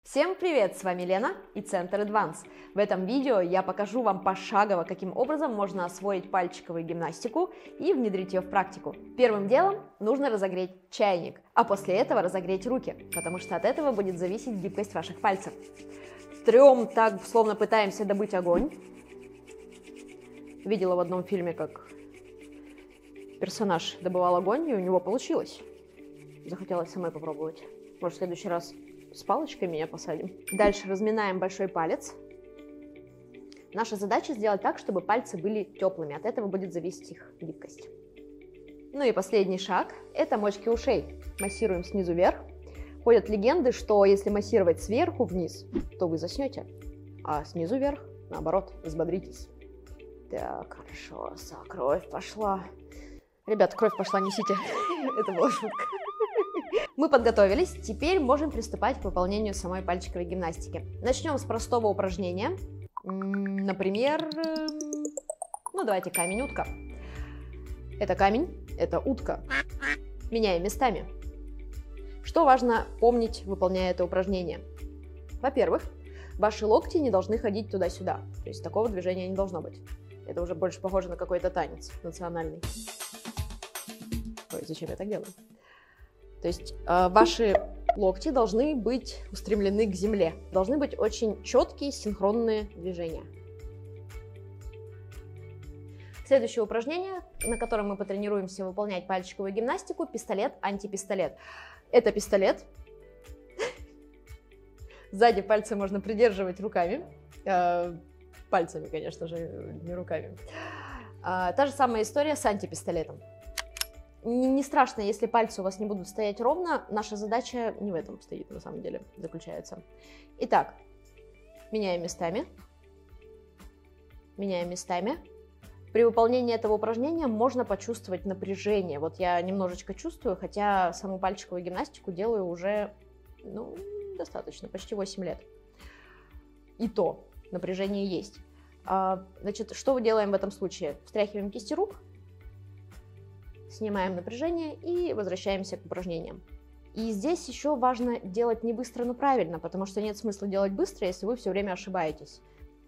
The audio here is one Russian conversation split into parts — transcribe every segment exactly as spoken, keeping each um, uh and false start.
Всем привет, с вами Лена и Центр Advance. В этом видео я покажу вам пошагово, каким образом можно освоить пальчиковую гимнастику и внедрить ее в практику. Первым делом нужно разогреть чайник, а после этого разогреть руки, потому что от этого будет зависеть гибкость ваших пальцев. Трем так, словно пытаемся добыть огонь. Видела в одном фильме, как персонаж добывал огонь, и у него получилось. Захотелось самой попробовать. Может, в следующий раз с палочкой меня посадим. Дальше разминаем большой палец. Наша задача сделать так, чтобы пальцы были теплыми. От этого будет зависеть их гибкость. Ну и последний шаг – это мочки ушей. Массируем снизу вверх. Ходят легенды, что если массировать сверху вниз, то вы заснете, а снизу вверх, наоборот, взбодритесь. Так, хорошо, кровь пошла. Ребята, кровь пошла, несите. Это была шутка. Мы подготовились, теперь можем приступать к выполнению самой пальчиковой гимнастики. Начнем с простого упражнения. Например, ну давайте камень-утка. Это камень, это утка. Меняем местами. Что важно помнить, выполняя это упражнение? Во-первых, ваши локти не должны ходить туда-сюда. То есть такого движения не должно быть. Это уже больше похоже на какой-то танец национальный. Ой, зачем я так делаю? То есть э, ваши локти должны быть устремлены к земле. Должны быть очень четкие, синхронные движения. Следующее упражнение, на котором мы потренируемся выполнять пальчиковую гимнастику, пистолет-антипистолет. Это пистолет. Сзади пальцы можно придерживать руками. Э, пальцами, конечно же, не руками. Э, та же самая история с антипистолетом. Не страшно, если пальцы у вас не будут стоять ровно, наша задача не в этом стоит, на самом деле, заключается. Итак, меняем местами, меняем местами. При выполнении этого упражнения можно почувствовать напряжение. Вот я немножечко чувствую, хотя саму пальчиковую гимнастику делаю уже, ну, достаточно, почти восемь лет. И то напряжение есть. Значит, что делаем в этом случае? Встряхиваем кисти рук. Снимаем напряжение и возвращаемся к упражнениям. И здесь еще важно делать не быстро, но правильно, потому что нет смысла делать быстро, если вы все время ошибаетесь.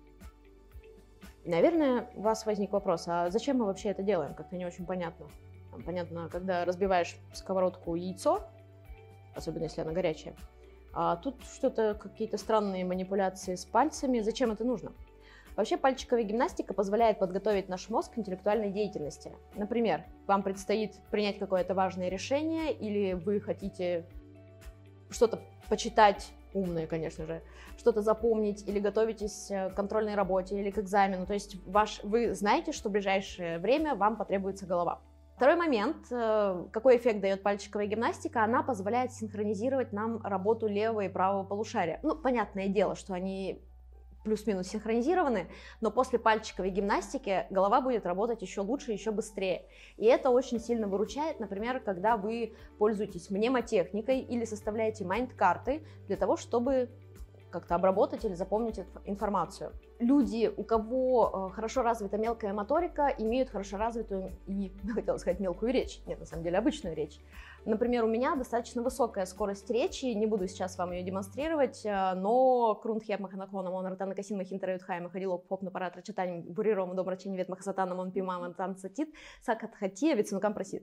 Наверное, у вас возник вопрос, а зачем мы вообще это делаем? Как-то не очень понятно. Там, понятно, когда разбиваешь в сковородку яйцо, особенно если оно горячее, а тут что-то, какие-то странные манипуляции с пальцами. Зачем это нужно? Вообще, пальчиковая гимнастика позволяет подготовить наш мозг к интеллектуальной деятельности. Например, вам предстоит принять какое-то важное решение, или вы хотите что-то почитать, умное, конечно же, что-то запомнить, или готовитесь к контрольной работе, или к экзамену. То есть ваш, вы знаете, что в ближайшее время вам потребуется голова. Второй момент, какой эффект дает пальчиковая гимнастика, она позволяет синхронизировать нам работу левого и правого полушария. Ну, понятное дело, что они плюс-минус синхронизированы, но после пальчиковой гимнастики голова будет работать еще лучше, еще быстрее. И это очень сильно выручает, например, когда вы пользуетесь мнемотехникой или составляете майнд-карты для того, чтобы как-то обработать или запомнить информацию. Люди, у кого хорошо развита мелкая моторика, имеют хорошо развитую и, хотела сказать, мелкую речь. Нет, на самом деле, обычную речь. Например, у меня достаточно высокая скорость речи, не буду сейчас вам ее демонстрировать, но крунтхеп маханаклоном, он ртана касин махинтарают хайма ходило поп на парад рачатаним буриром дом рачени вет махасатаном он пимам танцатит сакат хати вицунукам просит.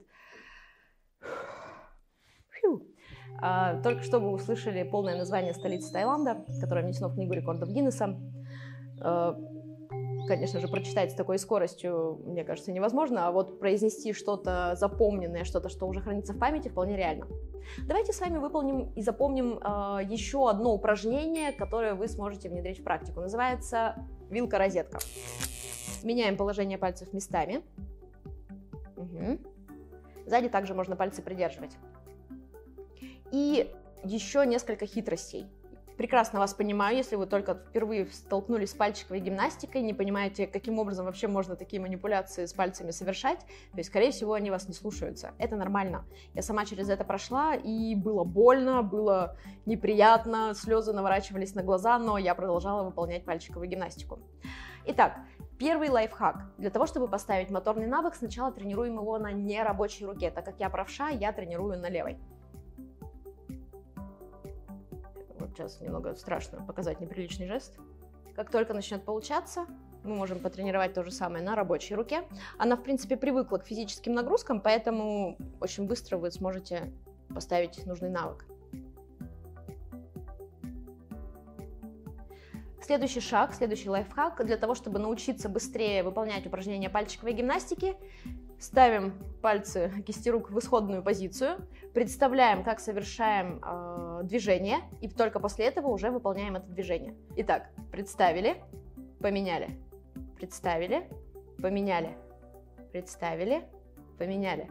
А, только что вы услышали полное название столицы Таиланда, которое внесено в книгу рекордов Гиннесса. А, конечно же, прочитать с такой скоростью, мне кажется, невозможно, а вот произнести что-то запомненное, что-то, что уже хранится в памяти, вполне реально. Давайте с вами выполним и запомним а, еще одно упражнение, которое вы сможете внедрить в практику. Называется вилка-розетка. Меняем положение пальцев местами. Угу. Сзади также можно пальцы придерживать. И еще несколько хитростей. Прекрасно вас понимаю, если вы только впервые столкнулись с пальчиковой гимнастикой, не понимаете, каким образом вообще можно такие манипуляции с пальцами совершать, то есть, скорее всего, они вас не слушаются. Это нормально. Я сама через это прошла, и было больно, было неприятно, слезы наворачивались на глаза, но я продолжала выполнять пальчиковую гимнастику. Итак, первый лайфхак. Для того, чтобы поставить моторный навык, сначала тренируем его на нерабочей руке. Так как я правша, я тренирую на левой. Сейчас немного страшно показать неприличный жест. Как только начнет получаться, мы можем потренировать то же самое на рабочей руке. Она, в принципе, привыкла к физическим нагрузкам, поэтому очень быстро вы сможете поставить нужный навык. Следующий шаг, следующий лайфхак. Для того, чтобы научиться быстрее выполнять упражнения пальчиковой гимнастики, ставим пальцы кисти рук в исходную позицию, представляем, как совершаем э, движение, и только после этого уже выполняем это движение. Итак, представили, поменяли, представили, поменяли, представили, поменяли.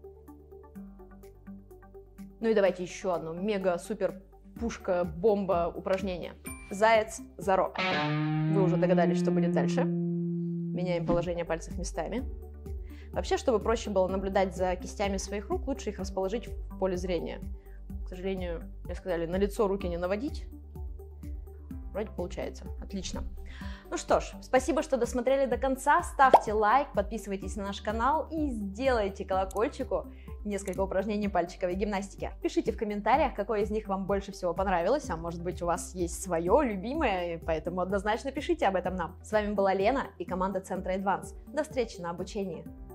Ну и давайте еще одно мега-супер-пушка-бомба упражнение. Заяц, зарок. Вы уже догадались, что будет дальше. Меняем положение пальцев местами. Вообще, чтобы проще было наблюдать за кистями своих рук, лучше их расположить в поле зрения. К сожалению, мне сказали, на лицо руки не наводить. Вроде получается. Отлично. Ну что ж, спасибо, что досмотрели до конца. Ставьте лайк, подписывайтесь на наш канал и сделайте колокольчику несколько упражнений пальчиковой гимнастики. Пишите в комментариях, какое из них вам больше всего понравилось, а может быть у вас есть свое любимое, поэтому однозначно пишите об этом нам. С вами была Лена и команда Центра Advance. До встречи на обучении.